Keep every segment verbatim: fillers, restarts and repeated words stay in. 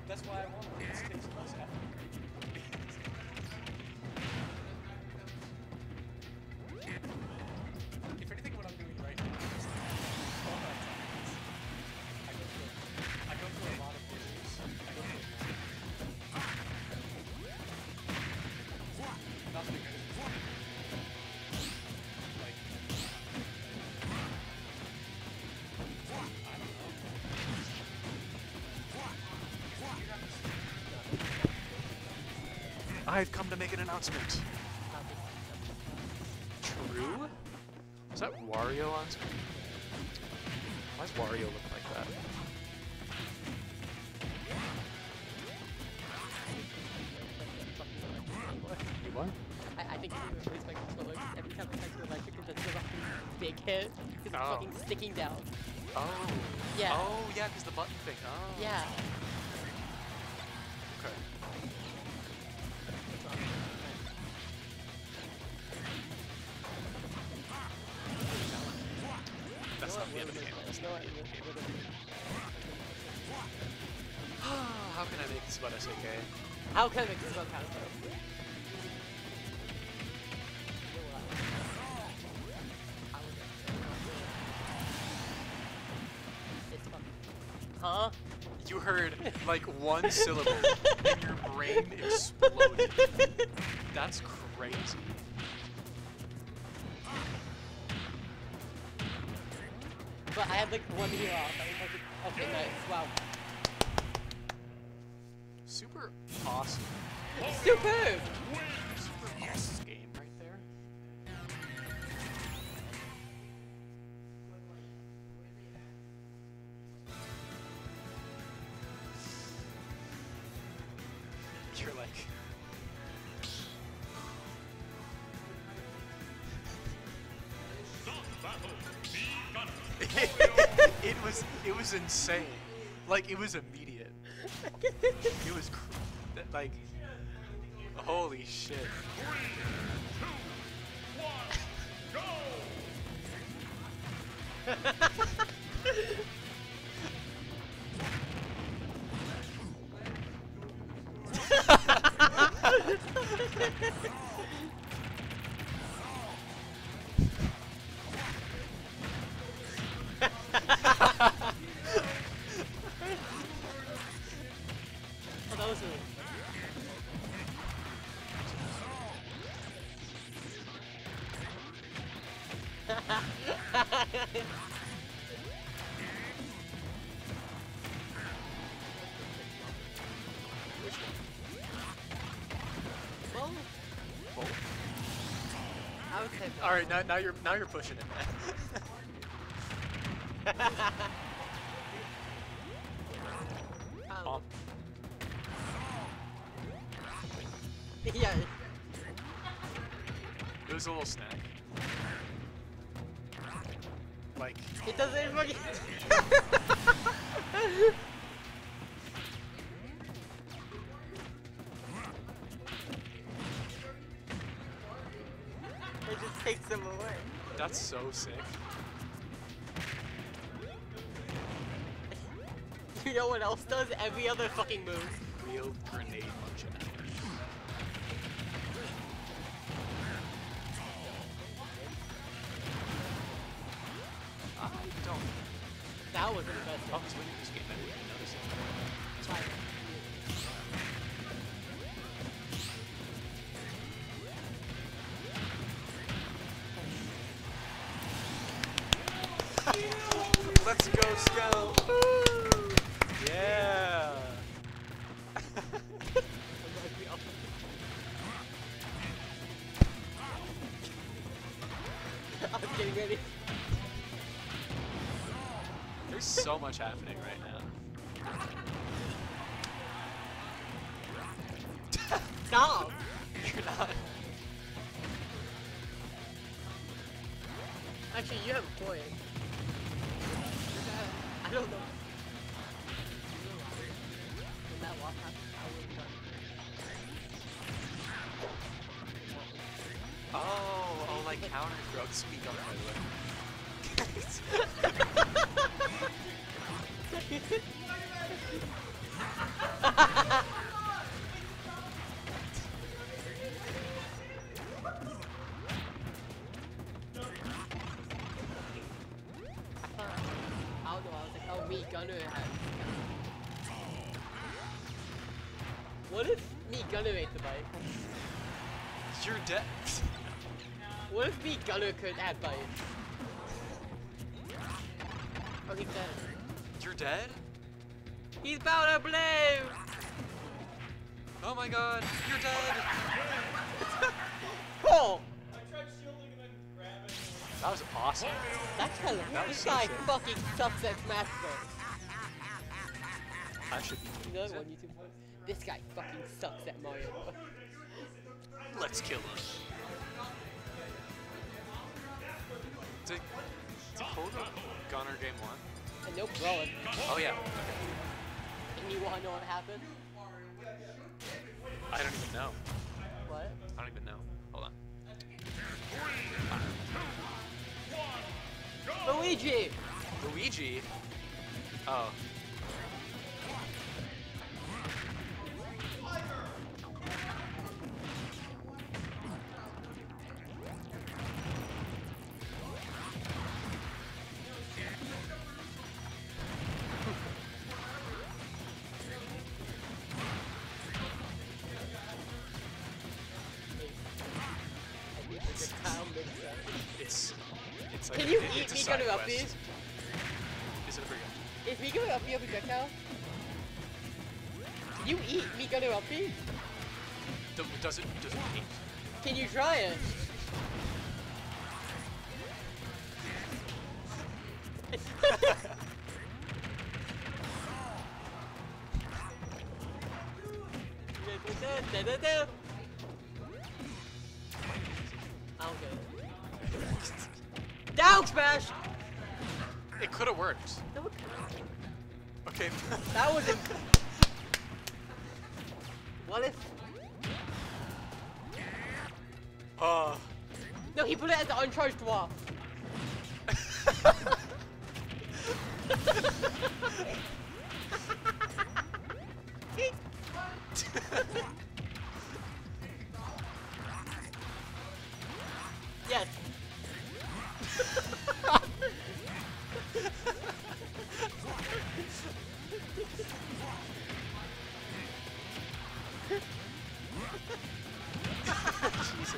That's why I want to. It takes less effort. If anything, what I'm doing right now is all my attacks. I go through, I go through a lot of moves. I go through nothing. Like, I don't know. I've come to make an announcement. True? Is that Wario on screen? Why does Wario look like that? You what? I, I think he replaced my controller because every time I touch the electric, it does a fucking big hit because it's Oh. fucking sticking down. Oh. Yeah. Oh, yeah, because the button thing. Oh. Yeah. Okay. That's not the end of the game. That's not the end of the game. How can I make this about S A K? How can I make this about counter? It's fun. Huh? You heard like one syllable and your brain exploded. That's crazy. But I had like one hero off. I was like, okay, nice. Wow. Super awesome. Superb! Super awesome game right there. You're like... it was it was insane. Like it was immediate. It was cr that, like holy shit. Oh, that was really... well, Both. I would say All right, now now you're now you're pushing it, man. um, um, yeah. it was a little snack. Like It doesn't fucking... It just takes them away. that's so sick. You know what else does? Every other fucking move. Real grenade functionality. I don't. That was the best Oh, one. it's winning this game. I didn't even notice it. Fine. Let's go, Scout! Woo! Yeah! I was getting ready. There's so much happening right now. Stop! You're not. Actually, you have a point. I don't know. When that walk happened, I would have done. Oh, oh, like counter throw. Speak up, by the way. I don't know, I was like, oh, me, Gunner has. What if me, Gunner ate the bite? You're dead. What if me, Gunner could add bite? Oh, he's dead. You're dead? He's powder blue! Oh my god, you're dead! Oh! That was awesome. That's kind of That was this so guy sick. fucking sucks at Smash Bros. I should be You know one YouTube voice? This guy fucking sucks at Mario Bros. Let's kill him. Did, did Koga Gunner game one? And no brawling. Oh yeah. And you wanna know what happened? I don't even know. What? I don't even know. Hold on. Luigi! Luigi? Oh. It's, it's like Can a- you it- eat it's a me side Gunner up, quest. please? Is it a free Is me Gunner up here a projectile? Can you eat me Gunner up, please? gun? Does it, does it eat? Can you try it? I don't get it. Down smash! It could have worked. No, Okay. that was it. What if? Uh. No, he put it as the uncharged dwarf. Yes. Jesus.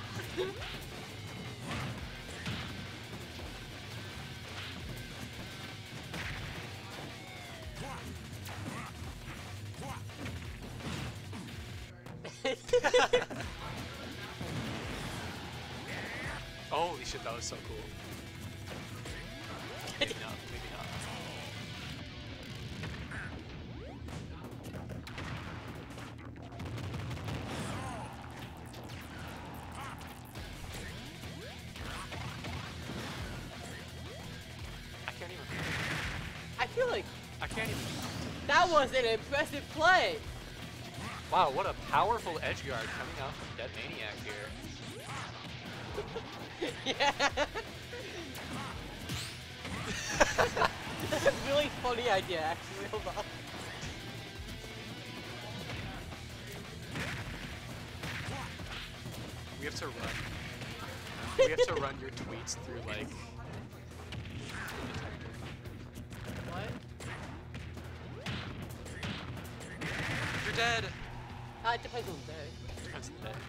Holy shit, that was so cool. Maybe not, maybe not. I can't even. I feel like I can't even. that was an impressive play. Wow, what a powerful edge guard coming out from Dead Maniac here. Yeah. That's a really funny idea, actually. Hold on. We have to run. We have to run your tweets through like. What? You're dead. Uh, it depends on the day. Depends on the day.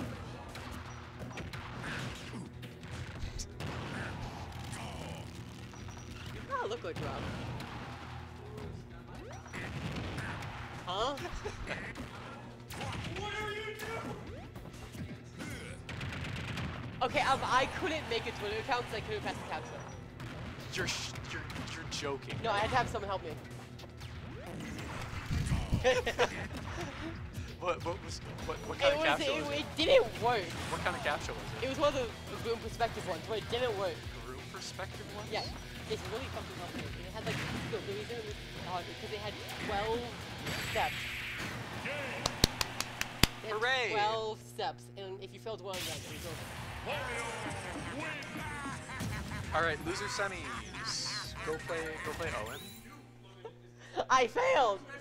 Oh, look like Rob. Huh? Okay, um, I couldn't make a Twitter account because I couldn't pass the capture. You're sh you're you're joking. No, I had to have someone help me. What what was what what kind It of was, capsule it, was it? it didn't work. What kind of capsule was It it? was one of the room perspective ones where it didn't work. Group perspective one? Yeah, it's really fucking complicated. It had like, no, the reason it was hard is because it had twelve steps. It had Hooray! twelve steps, and if you failed one of them, it was over. All right, loser semis. Go play go play Owen. I failed!